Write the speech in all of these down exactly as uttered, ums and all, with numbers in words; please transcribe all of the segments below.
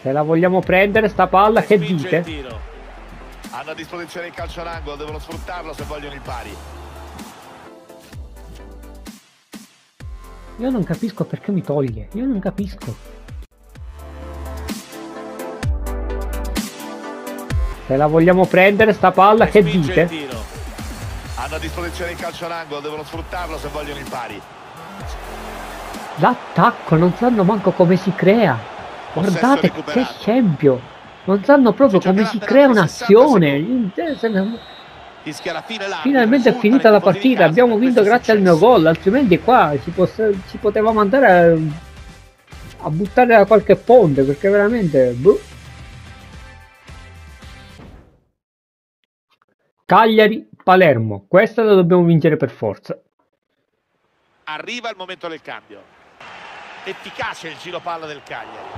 Se la vogliamo prendere sta palla, che dite? Hanno a disposizione il calcio d'angolo, devono sfruttarlo se vogliono il pari. Io non capisco perché mi toglie, io non capisco. Se la vogliamo prendere sta palla, che dite? Hanno a disposizione il calcio d'angolo, devono sfruttarlo se vogliono il pari. L'attacco, non sanno manco come si crea. Guardate che scempio. Non sanno proprio come si crea un'azione. Finalmente è finita la partita, abbiamo vinto grazie al mio gol, altrimenti qua ci, ci potevamo andare a, a buttare da qualche ponte, perché veramente... Boh. Cagliari, Palermo, questa la dobbiamo vincere per forza. Arriva il momento del cambio. Efficace il giro palla del Cagliari.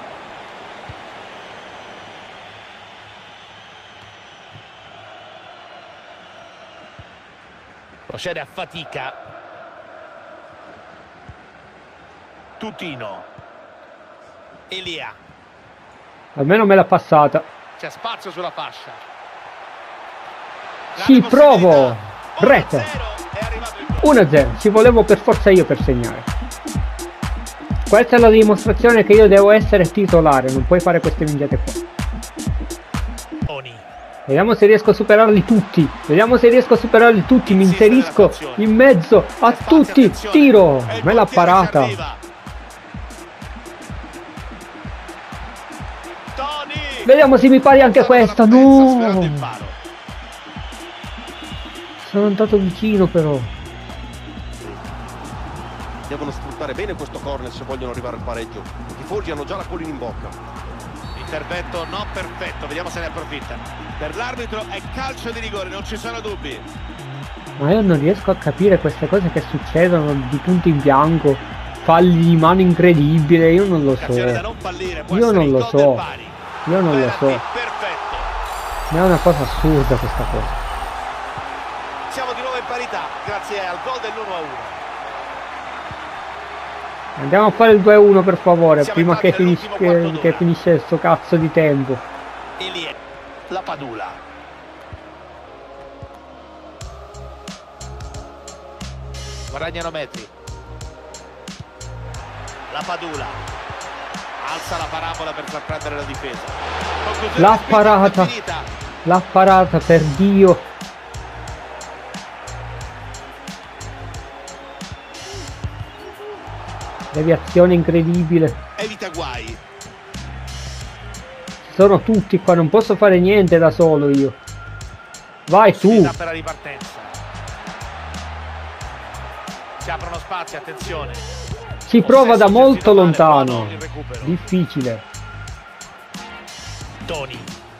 Procede a fatica. Tutino. Elia. Almeno me l'ha passata. C'è spazio sulla fascia. Ci provo. Rete. uno a zero. Ci volevo per forza io per segnare. Questa è la dimostrazione che io devo essere titolare. Non puoi fare queste minchiate qua. Vediamo se riesco a superarli tutti. Vediamo se riesco a superarli tutti. Mi inserisco in mezzo a tutti. Tiro. Me l'ha parata. Vediamo se mi pari anche questa. No. Sono andato vicino però. Devono sfruttare bene questo corner se vogliono arrivare al pareggio. I tifosi hanno già la collina in bocca. Intervento non perfetto, vediamo se ne approfitta. Per l'arbitro è calcio di rigore, non ci sono dubbi. Ma io non riesco a capire queste cose che succedono di punto in bianco, falli di mano incredibile, io non lo so. Io non lo so. Io non lo so. Ma è una cosa assurda questa cosa. Siamo di nuovo in parità, grazie al gol dell'uno a uno. Andiamo a fare il due a uno per favore, siamo prima che, finisce, che, che finisce sto cazzo di tempo. Elia, la Padula. Guadagnano metri. La Padula. Alza la parabola per sorprendere la difesa. L'ha parata. L'ha parata, per Dio. Deviazione incredibile. Evita guai. Sono tutti qua, non posso fare niente da solo io. Vai tu. Per la ripartenza. Si aprono spazi, attenzione. Si prova da molto lontano. Difficile. Toni.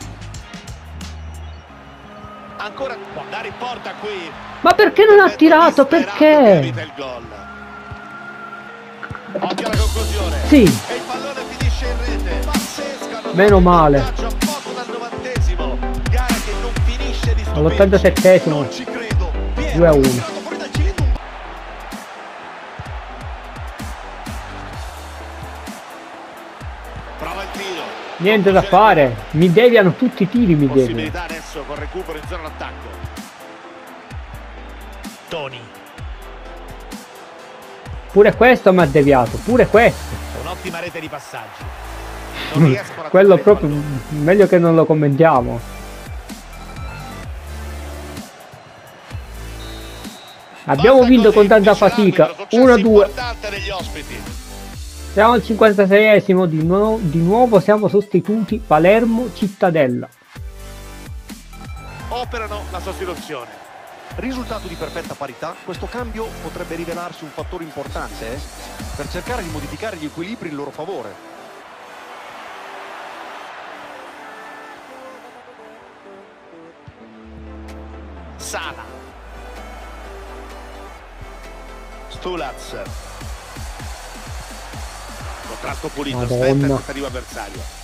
Ancora può dare in porta qui. Ma perché non ha tirato? Perché? Occhio alla conclusione. Sì. E il pallone finisce in rete. Pazzesca. Meno male. All'ottantasettesimo. due a uno. Prova il tiro. Niente da fare. Mi deviano tutti i tiri, mi deviano. Possibilità adesso con recupero in zona d'attacco. Toni. Pure questo mi ha deviato, pure questo. Un'ottima rete di passaggi. Non riescono a quello proprio meglio che non lo commentiamo. Abbiamo vinto con tanta fatica. uno a due. Siamo al cinquantaseiesimo, di, nu di nuovo siamo sostituti. Palermo, Cittadella. Operano la sostituzione. Risultato di perfetta parità, questo cambio potrebbe rivelarsi un fattore importante eh? per cercare di modificare gli equilibri in loro favore. Sala. Stulaz. Contrasto pulito, aspetta il tentativo avversario.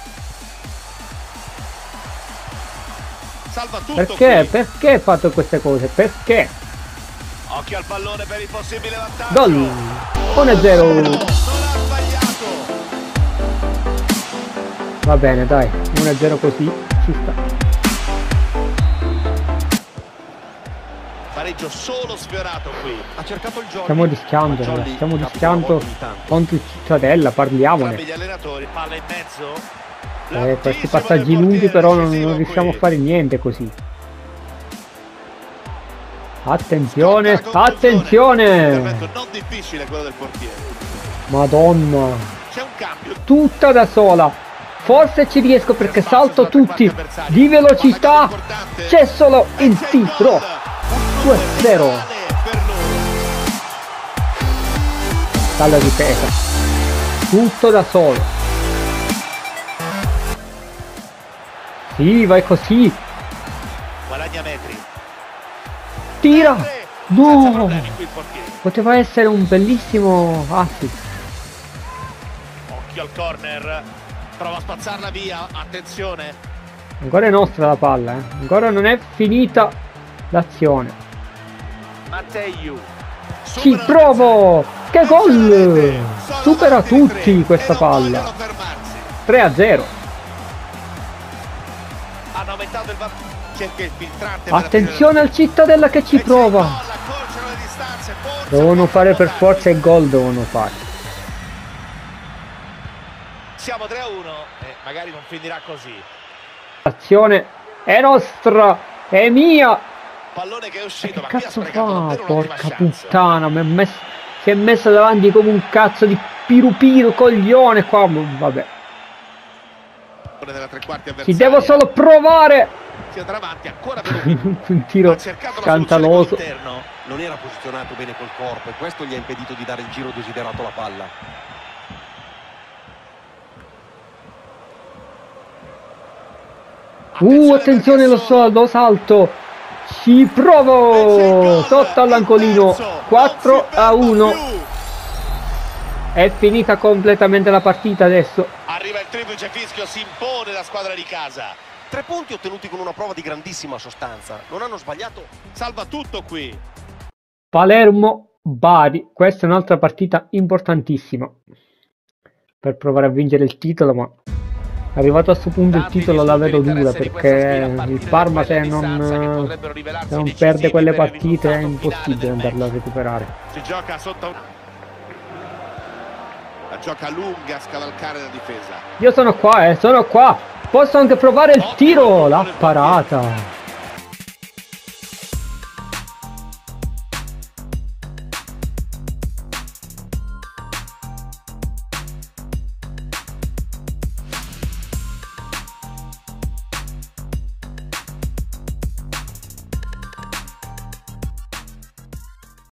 Salva tutto. Perché? Qui. Perché hai fatto queste cose? Perché? Occhio al pallone per il possibile vantaggio. Gol. uno a zero. Non ha sbagliato. Va bene, dai, uno a zero così ci sta. Pareggio solo sfiorato qui. Ha cercato il gioco. Stiamo rischiando, ragazzi, stiamo rischiando contro il Cittadella, parliamone. Gli allenatori, palla in mezzo. Eh, questi passaggi lunghi però non, non riusciamo a fare niente così. Attenzione, attenzione! Non difficile quello del portiere. Madonna. C'è un cambio. Tutta da sola. Forse ci riesco perché salto tutti di velocità. C'è solo il tiro. due a zero. Dalla ripresa. Tutto da solo. Sì, vai così. Guadagna metri. Tira. No. Poteva essere un bellissimo assist. Occhio al corner. Prova a spazzarla via. Attenzione. Ancora è nostra la palla, eh. Ancora non è finita l'azione. Matteiu. Ci provo! Che gol! Supera tutti questa palla. tre a zero. Hanno aumentato il vantaggio. Cerca il filtrante. Attenzione al Cittadella che ci prova. Devono fare per forza il gol, devono fare. Siamo tre a uno e magari non finirà così. L'azione è nostra, è mia. Pallone che è uscito, ma che cazzo fa? Porca puttana, mi è messo, si è messo davanti come un cazzo di pirupiru coglione qua. Vabbè. Ci devo solo provare. Si andrà avanti ancora un tiro scandaloso. Non era posizionato bene col corpo e questo gli ha impedito di dare il giro desiderato alla palla. Uh, attenzione, lo so, lo salto. Ci provo. Sotto all'angolino. quattro a uno. È finita completamente la partita adesso. Arriva il triplice fischio, si impone la squadra di casa. Tre punti ottenuti con una prova di grandissima sostanza. Non hanno sbagliato. Salva tutto qui. Palermo Bari. Questa è un'altra partita importantissima per provare a vincere il titolo, ma arrivato a questo punto il titolo la vedo dura, perché il Parma se non, se non perde quelle partite è impossibile andarlo a recuperare. Si gioca sotto, la gioca lunga a scavalcare la difesa. Io sono qua, eh, sono qua. Posso anche provare il tiro, la parata.